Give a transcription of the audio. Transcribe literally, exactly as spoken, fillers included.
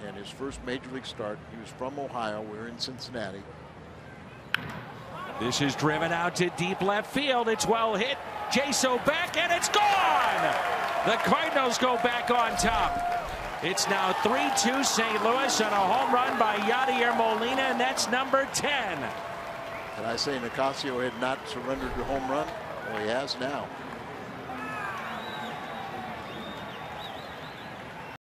and his first major league start. He was from Ohio. We're in Cincinnati. This is driven out to deep left field. It's well hit. Jaso back, and it's gone. The Cardinals go back on top. It's now three two Saint Louis on a home run by Yadier Molina, and that's number ten. And I say Nicasio had not surrendered the home run? Well, he has now.